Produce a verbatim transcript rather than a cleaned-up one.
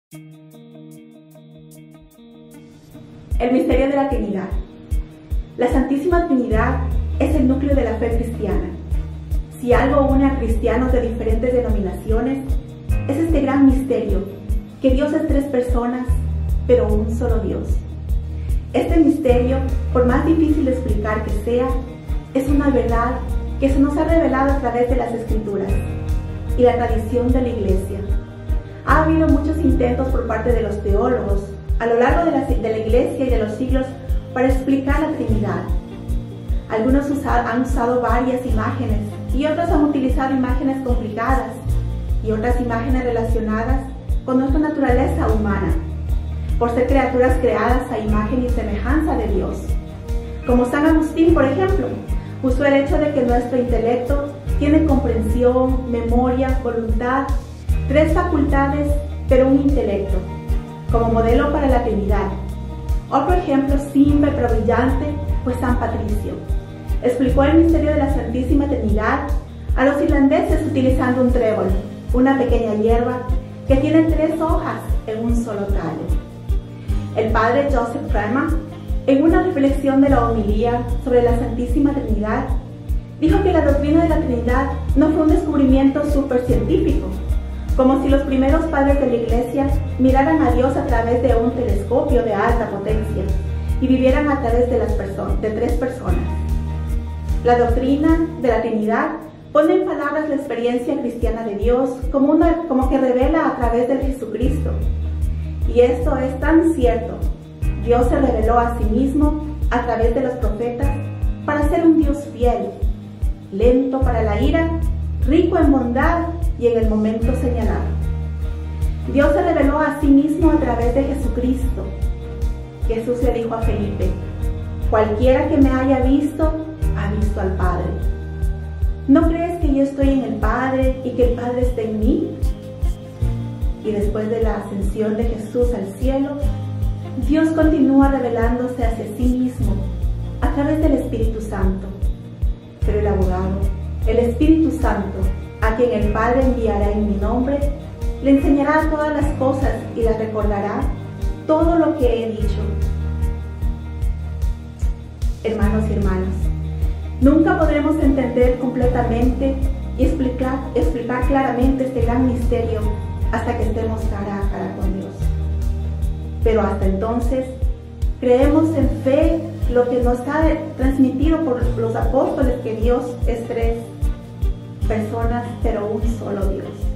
El misterio de la Trinidad. La Santísima Trinidad es el núcleo de la fe cristiana. Si algo une a cristianos de diferentes denominaciones, es este gran misterio, que Dios es tres personas, pero un solo Dios. Este misterio, por más difícil de explicar que sea, es una verdad que se nos ha revelado a través de las Escrituras y la tradición de la Iglesia. Ha habido muchos intentos por parte de los teólogos a lo largo de la, de la Iglesia y de los siglos para explicar la Trinidad. Algunos usa, han usado varias imágenes y otros han utilizado imágenes complicadas y otras imágenes relacionadas con nuestra naturaleza humana, por ser criaturas creadas a imagen y semejanza de Dios. Como San Agustín, por ejemplo, usó el hecho de que nuestro intelecto tiene comprensión, memoria, voluntad, tres facultades, pero un intelecto, como modelo para la Trinidad. Otro ejemplo simple pero brillante fue San Patricio. Explicó el misterio de la Santísima Trinidad a los irlandeses utilizando un trébol, una pequeña hierba que tiene tres hojas en un solo tallo. El padre Joseph Pryma, en una reflexión de la homilía sobre la Santísima Trinidad, dijo que la doctrina de la Trinidad no fue un descubrimiento supercientífico, como si los primeros padres de la Iglesia miraran a Dios a través de un telescopio de alta potencia y vivieran a través de, las personas, de tres personas. La doctrina de la Trinidad pone en palabras la experiencia cristiana de Dios como, una, como que revela a través de Jesucristo. Y esto es tan cierto. Dios se reveló a sí mismo a través de los profetas para ser un Dios fiel, lento para la ira, rico en bondad y en el momento señalado. Dios se reveló a sí mismo a través de Jesucristo. Jesús le dijo a Felipe: cualquiera que me haya visto, ha visto al Padre. ¿No crees que yo estoy en el Padre y que el Padre está en mí? Y después de la ascensión de Jesús al cielo, Dios continúa revelándose hacia sí mismo a través del Espíritu Santo. Pero el abogado, el Espíritu Santo, a quien el Padre enviará en mi nombre, le enseñará todas las cosas y le recordará todo lo que he dicho. Hermanos y hermanas, nunca podremos entender completamente y explicar, explicar claramente este gran misterio hasta que estemos cara a cara con Dios. Pero hasta entonces, creemos en fe lo que nos ha transmitido por los apóstoles, que Dios es tres personas, pero un solo Dios.